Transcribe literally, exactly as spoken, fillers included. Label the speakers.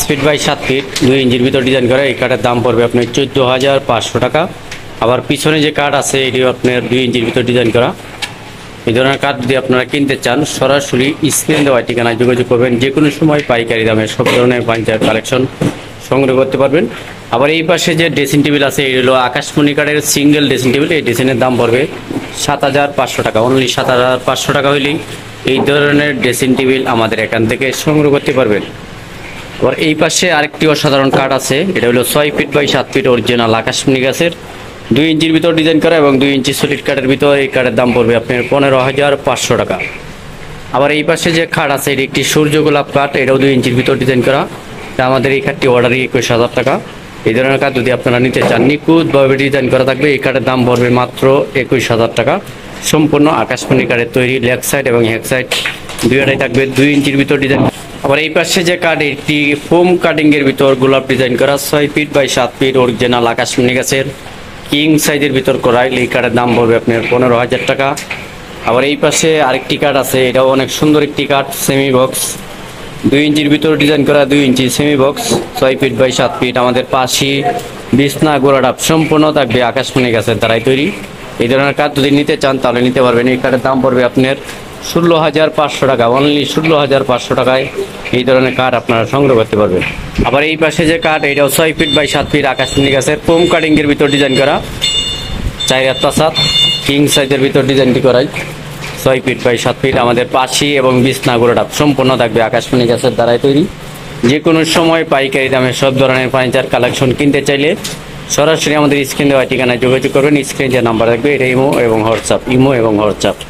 Speaker 1: Fit by সাত fit দুই ইঞ্চির ভিতর ডিজাইন করা। এই কাঠের দাম পড়বে আপনার চোদ্দ হাজার পাঁচশো টাকা। আবার পিছনে যে কাঠ আছে এটিও আপনার দুই ইঞ্চির ভিতর ডিজাইন করা। এই ধরনের কাঠ যদি আপনারা কিনতে চান সরাসরি স্ক্রিনে দেওয়া ঠিকানায় যোগাযোগ করবেন। যে কোনো সময় পাইকারি দামে সব ধরনের ফার্নিচার কালেকশন সংগ্রহ করতে পারবেন। আবার এই পাশে যে ড্রেসিং টেবিল আছে এই হলো আকাশমণি কাঠের সিঙ্গেল ড্রেসিং টেবিল। এই ড্রেসিংয়ের দাম পড়বে সাত হাজার পাঁচশো টাকা। অনলি সাত হাজার পাঁচশো টাকা হইলেই এই ধরনের ড্রেসিং টেবিল আমাদের এখান থেকে সংগ্রহ করতে পারবেন। আবার এই পাশে আরেকটি অসাধারণ কাঠ আছে, এটা হলো ছয় ফিট বাই সাত ফিট অরিজিনাল আকাশমণি গাছের দুই ইঞ্চির ভিতর ডিজাইন করা এবং দুই ইঞ্চি সলিড কাঠের ভিতর। এই কাঠের দাম পড়বে আপনার পনেরো হাজার পাঁচশো টাকা। আবার এই পাশে যে খাট আছে এটি একটি সূর্য গোলাপ কাঠ, এটাও দুই ইঞ্চির ভিতর ডিজাইন করা। তা আমাদের এই কাঠটি অর্ডারে একুশ হাজার টাকা। এই ধরনের কাঠ যদি আপনারা নিতে চান নিখুঁতভাবে ডিজাইন করা থাকবে। এই কাঠের দাম পড়বে মাত্র একুশ হাজার টাকা। সম্পূর্ণ আকাশমণি কাঠের তৈরি, লেগ সাইড এবং হেড সাইড দুইটাই থাকবে দুই ইঞ্চির ভিতর ডিজাইন। আবার এই পাশে যে কাঠ এটি ফোম কাটিং এর ভিতর গোলাপ ডিজাইন করা, ছয় ফিট বাই সাত ফিট অরিজিনাল আকাশমণি গাছের কিং সাইজের ভিতর করা। এই কাঠের দাম পড়বে আপনার পনেরো হাজার টাকা। আবার এই পাশে আরেকটি কাঠ আছে, এটাও অনেক সুন্দর একটি কাঠ, সেমি বক্স দুই ইঞ্চির ভিতর ডিজাইন করা, দুই ইঞ্চি সেমি বক্স ছয় ফিট বাই সাত ফিট। আমাদের পাশি বিছনা গোড়াডাপ সম্পূর্ণ থাকবে আকাশমণি গাছের দ্বারাই তৈরি। এই ধরনের কাঠ যদি নিতে চান তাহলে নিতে পারবেন। এই কাঠের দাম পড়বে আপনার ষোলো হাজার পাঁচশো টাকা। অনলি ষোলো হাজার পাঁচশো টাকায় এই ধরনের কাঠ আপনারা সংগ্রহ করতে পারবেন। আবার এই পাশে যে কাঠ এটাও ছয় ফিট বাই সাত ফিট আকাশমণি গাছের ফোম কাটিং এর ভিতর ডিজাইন করা, চার হাত পাঁচ হাত কিং সাইজের ভিতর ডিজাইনটি করাই, ছয় ফিট বাই সাত ফিট। আমাদের পাশি এবং বিছনা গোড়াডাপ সম্পূর্ণ থাকবে আকাশমণি গাছের দ্বারাই তৈরি। যে কোনো সময় পাইকারি দামে সব ধরনের ফার্নিচার কালেকশন কিনতে চাইলে সরাসরি আমাদের স্ক্রিনে দেওয়া ঠিকানায় যোগাযোগ করবেন। স্ক্রিনে যে নাম্বার থাকবে এটা ইমো এবং হোয়াটসঅ্যাপ, ইমো এবং হোয়াটসঅ্যাপ।